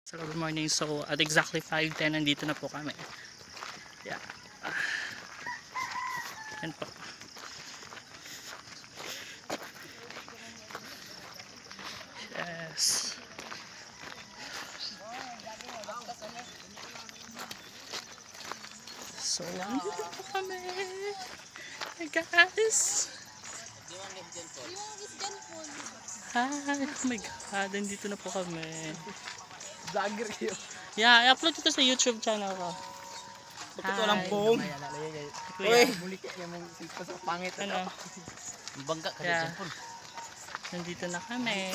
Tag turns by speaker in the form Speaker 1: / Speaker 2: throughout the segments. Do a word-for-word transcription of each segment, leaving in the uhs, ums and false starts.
Speaker 1: So, good morning. So, at exactly five ten, nandito na po kami. Yeah. Ah. Yan po. Yes. So, nandito na po kami. Hey guys. Hi. Oh my God. Nandito na po kami.
Speaker 2: Vlogger kayo.
Speaker 1: Yeah, i-upload ito sa YouTube channel ko.
Speaker 2: Bakit walang phone? Uy, muli ka yung silpa sa pangit.
Speaker 1: Ano?
Speaker 2: Bangga ka
Speaker 1: Yeah.
Speaker 2: dyan phone.
Speaker 1: Nandito na kami.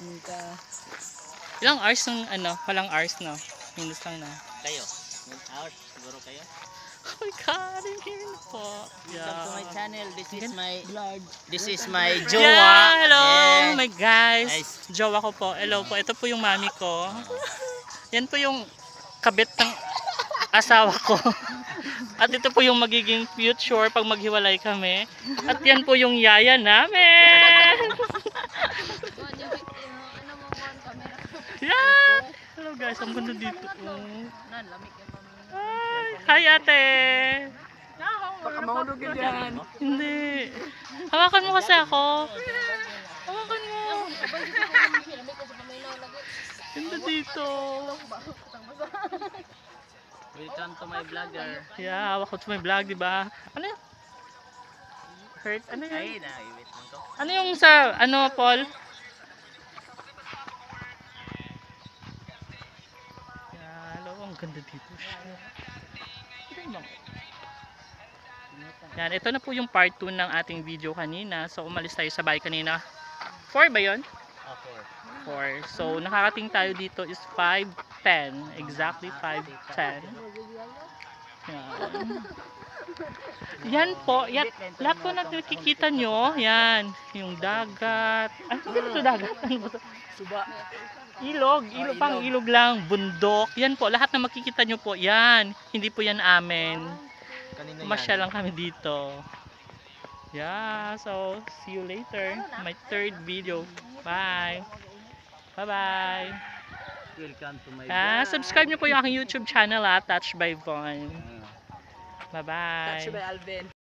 Speaker 1: Ilang hours ng ano? Walang hours, no? Minus lang na.
Speaker 2: Kayo? one hour siguro kayo?
Speaker 1: Oh my God, I'm here na po. Yeah.
Speaker 2: Welcome to my channel. This is my
Speaker 3: vlog.
Speaker 2: This is my jowa.
Speaker 1: Yeah, hello
Speaker 2: Yeah.
Speaker 1: my guys.
Speaker 2: Nice.
Speaker 1: Jowa ko po. Hello po. Ito po yung mami ko. Yan po yung kabit ng asawa ko. At ito po yung magiging future pag maghiwalay kami. At yan po yung yaya namin. Yeah. Hello guys, ang ganda dito. Oh. Hi ate.
Speaker 2: Baka mahulog ka dyan.
Speaker 1: Hindi. Hawakan mo kasi ako. Hawakan mo. Ganda dito.
Speaker 2: Welcome to my vlogger.
Speaker 1: Yeah, hawak ko to my vlog, di ba? Ano yun? Hurt? Ano yun?
Speaker 2: Ay, na-iwit mo to.
Speaker 1: Ano yung sa, ano, Paul? Yeah, hello, ang ganda dito siya. Yan, ito na po yung part two ng ating video kanina. So, umalis tayo sa bahay kanina. four ba yun?
Speaker 2: Okay.
Speaker 1: four. So, nakakating tayo dito is five ten. Exactly five ten. Yan. Yan po. Yan, lahat po na nakikita nyo. Yan. Yung dagat. Ay, hindi ba ito dagat? Ano ba ito?
Speaker 2: Suba.
Speaker 1: Ilog. Ilog pang ilog lang. Bundok. Yan po. Lahat na makikita nyo po. Yan. Hindi po yan amin.
Speaker 2: Kanina
Speaker 1: Masya lang kami dito. Yeah. So, see you later. My third video. Bye. Bye-bye.
Speaker 2: Welcome to my
Speaker 1: Ah,
Speaker 2: vlog.
Speaker 1: subscribe nyo po yung aking YouTube channel, ah, Touch by Von. Bye-bye.
Speaker 2: Touch by Alvin.